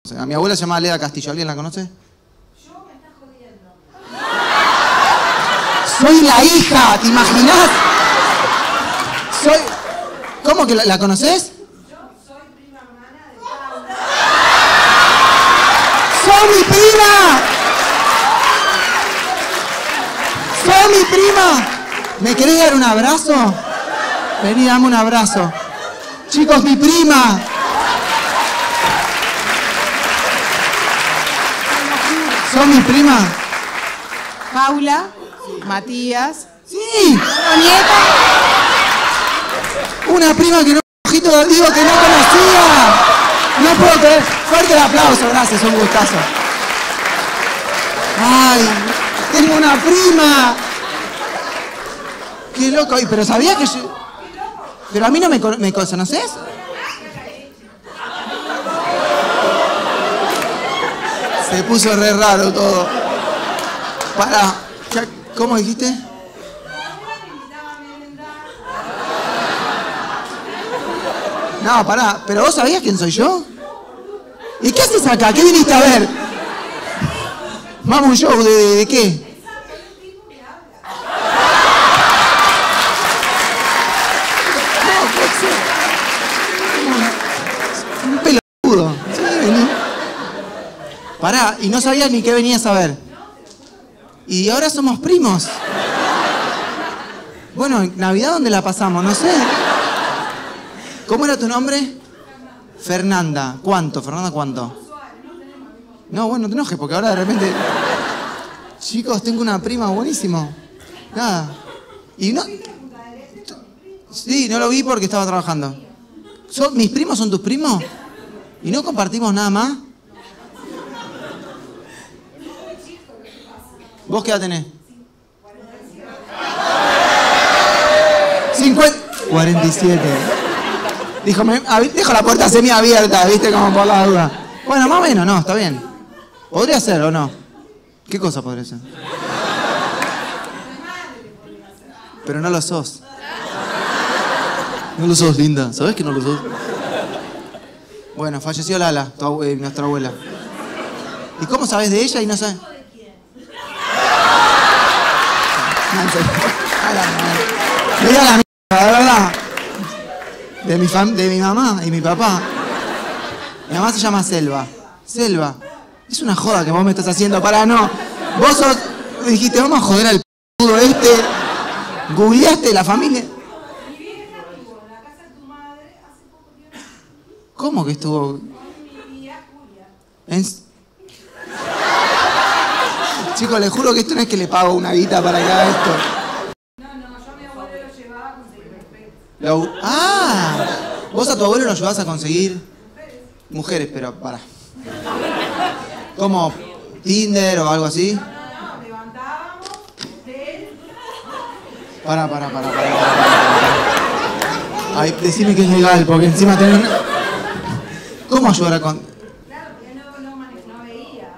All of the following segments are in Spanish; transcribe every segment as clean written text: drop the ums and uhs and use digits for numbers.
A mi abuela se llama Leda Castillo. ¿Alguien la conoce? Yo me estás jodiendo. Soy la hija, ¿te imaginás? Soy... ¿Cómo que la conoces? Yo soy prima hermana de Paula. ¡Soy mi prima! ¡Soy mi prima! ¿Me querés dar un abrazo? Vení, dame un abrazo. Chicos, mi prima. ¿Son mi prima? Paula, Matías. ¡Sí! Nieta. Una prima que no, ojito, digo que no conocía. No puedo creer. Fuerte el aplauso, gracias, un gustazo. ¡Ay! ¡Tengo una prima! ¡Qué loco! Pero ¿sabías que yo...? ¿Pero a mí no me conoces? Se puso re raro todo. Pará. ¿Cómo dijiste? No, pará. ¿Pero vos sabías quién soy yo? ¿Y qué haces acá? ¿Qué viniste a ver? Vamos, un show de qué? Un pelotudo. Sí, vení. Pará, y no sabías ni qué venías a ver. Y ahora somos primos. Bueno, en Navidad, ¿dónde la pasamos? No sé. ¿Cómo era tu nombre? Fernanda. ¿Cuánto? Fernanda, ¿cuánto? No, bueno, no te enojes, porque ahora de repente... Chicos, tengo una prima, buenísimo. Nada. Y no... Sí, no lo vi porque estaba trabajando. ¿Mis primos son tus primos? ¿Y no compartimos nada más? ¿Vos qué edad tenés? 47. Dijo, dejo la puerta semiabierta, ¿viste? Como por la duda. Bueno, más o menos, no, está bien. ¿Podría ser o no? ¿Qué cosa podría ser? Pero no lo sos. No lo sos, linda. ¿Sabés que no lo sos? Bueno, falleció Lala, nuestra abuela. ¿Y cómo sabés de ella y no sabés? Mira la mierda, de verdad. De mi mamá y mi papá. Mi mamá se llama Selva. Selva. Es una joda que vos me estás haciendo. Pará, no. Vos sos... Dijiste, vamos a joder al p***udo este. Googleaste la familia. Mi vieja estuvo en la casa de tu madre hace poco tiempo. ¿Cómo que estuvo? Con mi tía Julia. Chicos, les juro que esto no es que le pago una guita para que haga esto. No, yo a mi abuelo lo llevaba a conseguir respeto. Ah, vos a tu abuelo lo ayudás a conseguir mujeres, pero pará. ¿Cómo? ¿Tinder o algo así? No, levantábamos de él. Pará. Ay, decime que es legal, porque encima tenés... ¿Cómo ayudar a con...? Claro, porque él no veía.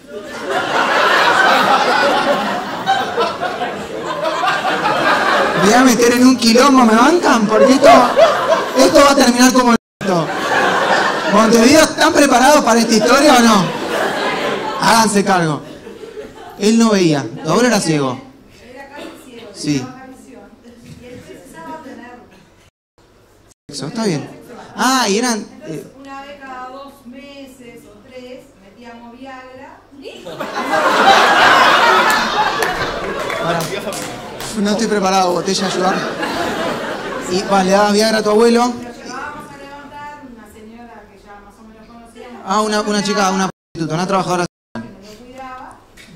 Me voy a meter en un quilombo, ¿me bancan? Porque esto va a terminar como esto. ¿Montevideo están preparados para esta historia o no? Háganse cargo. Él no veía. ¿Tu abuelo era ciego? Era casi ciego. Sí. Tenía baja visión. Y él precisaba tener Eso, está bien. Ah, y eran... Entonces, una vez cada 2 meses o 3, metíamos Viagra. Pará. No estoy preparado, botella, ayudar. Y le dabas Viagra a tu abuelo. Lo llevábamos a levantar, una señora que ya más o menos conocíamos. Ah, una chica, una prostituta, una trabajadora. Que no lo cuidaba.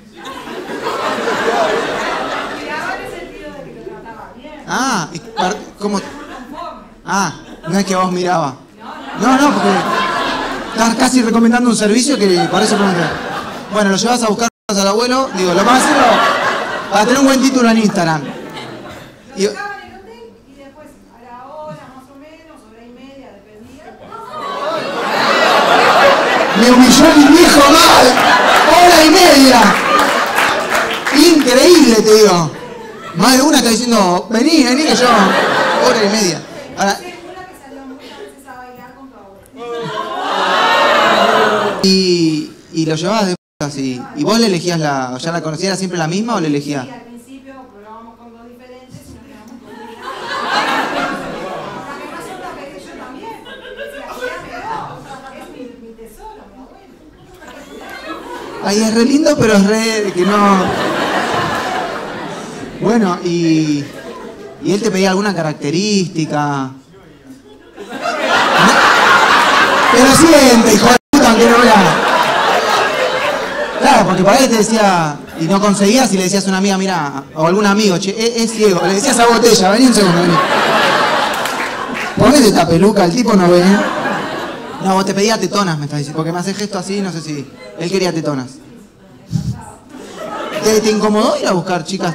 Lo cuidaba en el sentido de que lo trataba bien. Ah, ¿cómo? Conforme. Ah, no es que vos mirabas. No, porque estás casi recomendando un servicio que por eso pregunté. Bueno, lo llevas a buscar al abuelo, digo, lo más hacerlo para tener un buen título en Instagram. Y, Estaba en el hotel y después a la hora más o menos, hora y media, dependía. me humilló mi viejo mal. Hora y media. Increíble, te digo. Más de una está diciendo, vení que yo. Hora y media. Ahora, Segura que salíamos muchas veces a bailar con tu abuelo. Y lo llevabas de así. ¿Y vos le elegías la... ¿Ya la conocías? ¿Era siempre la misma o le elegías? Sí, al principio probábamos con dos diferentes y nos quedamos con una. La que más onda pedí yo también. Decía, dámelo, es mi tesoro, mi abuelo. Ay, es re lindo, pero es re... que no... Bueno, y él te pedía alguna característica. Pero siente, hijo de puta, aunque no vea. Claro, porque para él te decía, y no conseguías y le decías a una amiga, mira, o algún amigo, che, es ciego. Le decías a Botella, vení un segundo, vení. Ponete esta peluca, el tipo no ve. No, vos te pedía tetonas, me estás diciendo, porque me hace gesto así, no sé si... Él quería tetonas. ¿Te incomodó ir a buscar chicas?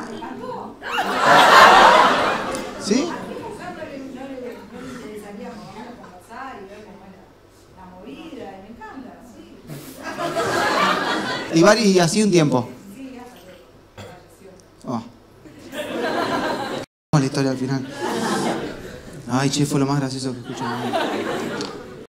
¿Sí? Y así un tiempo. Oh. La historia al final. Ay, che, fue lo más gracioso que escuché.